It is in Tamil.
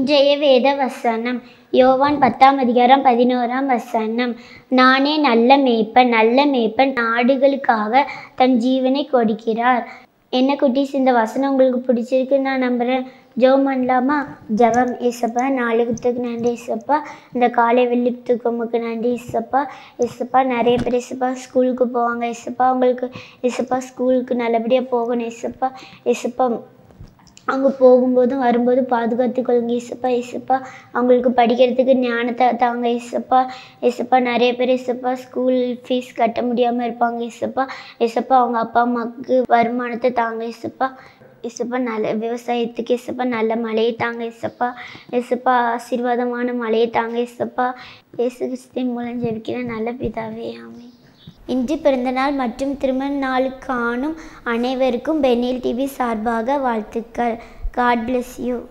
இன்றைய வேத வசனம் யோவான் 10ஆம் அதிகாரம் 11ஆம் வசனம். நானே நல்ல மேய்ப்பன் ஆடுகளுக்காக தன் ஜீவனை கொடுக்கிறார். என்ன குட்டீஸ், இந்த வசனம் உங்களுக்கு பிடிச்சிருக்குன்னு நான் நம்புகிறேன். ஜெபம் பண்ணலாமா? ஜெபம். ஏசப்பா, நாளுக்கு நன்றி ஏசப்பா. இந்த காலை வெள்ளித்துக்கு உமக்கு நன்றி ஏசப்பா. ஏசப்பா, நிறைய பேர் ஏசப்பா ஸ்கூலுக்கு போவாங்க ஏசப்பா. அவங்களுக்கு ஏசப்பா ஸ்கூலுக்கு நல்லபடியாக போகணும் ஏசப்பா. ஏசப்பா, அங்கே போகும்போதும் வரும்போதும் பாதுகாத்து கொள்ளுங்க ஏசப்பா. ஏசப்பா, அவங்களுக்கு படிக்கிறதுக்கு ஞானத்தை தாங்க ஏசப்பா. ஏசப்பா, நிறைய பேர் ஏசப்பா ஸ்கூல் ஃபீஸ் கட்ட முடியாமல் இருப்பாங்க ஏசப்பா. ஏசப்பா, அவங்க அப்பா அம்மாவுக்கு வருமானத்தை தாங்க ஏசப்பா. ஏசப்பா, நல்ல விவசாயத்துக்கு ஏசப்பா நல்ல மழையை தாங்க ஏசப்பா. ஏசப்பா, ஆசீர்வாதமான மழையை தாங்க ஏசப்பா. இயேசு கிறிஸ்துவின் மூலம் ஜெபிக்கிற நல்ல பிதாவே, ஆமென். இன்று பிறந்தநாள் மற்றும் திருமண நாளுக்கு காணும் அனைவருக்கும் பெனில் டிவி சார்பாக வாழ்த்துக்கள். God bless you.